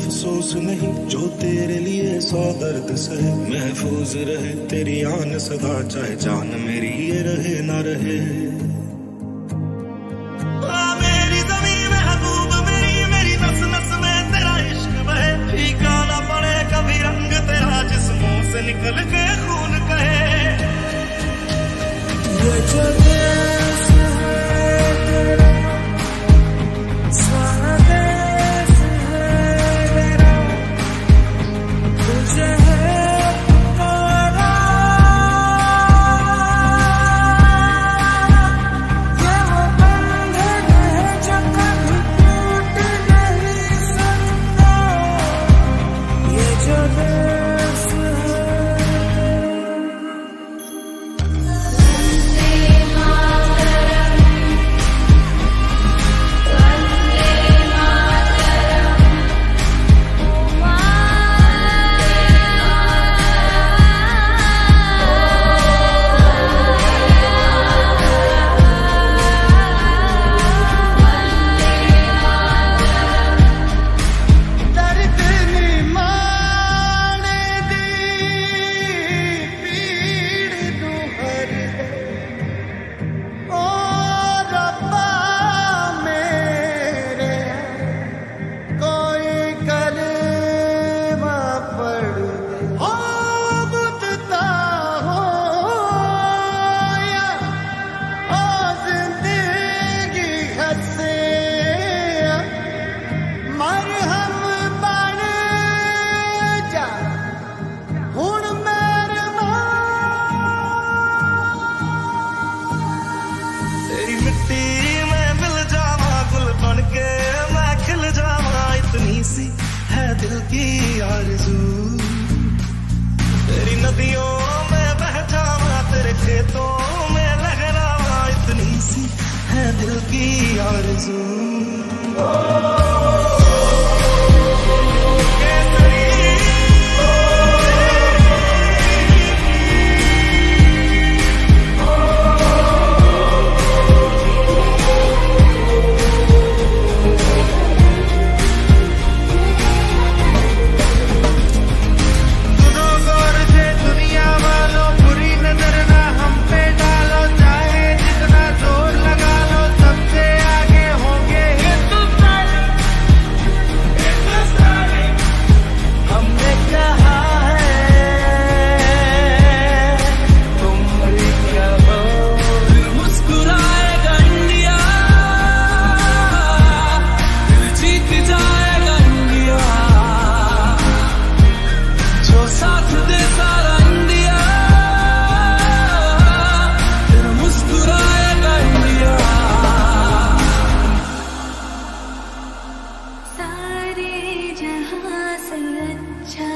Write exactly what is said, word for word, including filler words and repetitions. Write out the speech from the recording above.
अफसोस नहीं जो तेरे लिए सौ दर्द सहे। महफूज रहे तेरी आन सदा, चाहे जान मेरी ये रहे ना रहे। मेरी ज़मीं महबूब मेरी, मेरी नस नस में तेरा इश्क बहे। फीका ना पड़े कभी रंग तेरा, जिस्मों से निकल के खून कहे। ये जो देश है तेरा, स्वदेश है मेरा, तुझे है पुकारा। ये वो बंधन है जो कभी टूट नहीं सकता। ये जो देश है। दिल की आरज़ू तेरी नदियों में बह जावा, तेरे खेतों में लहरावा, इतनी सी है दिल की आरज़ू। सारे जहां से अच्छा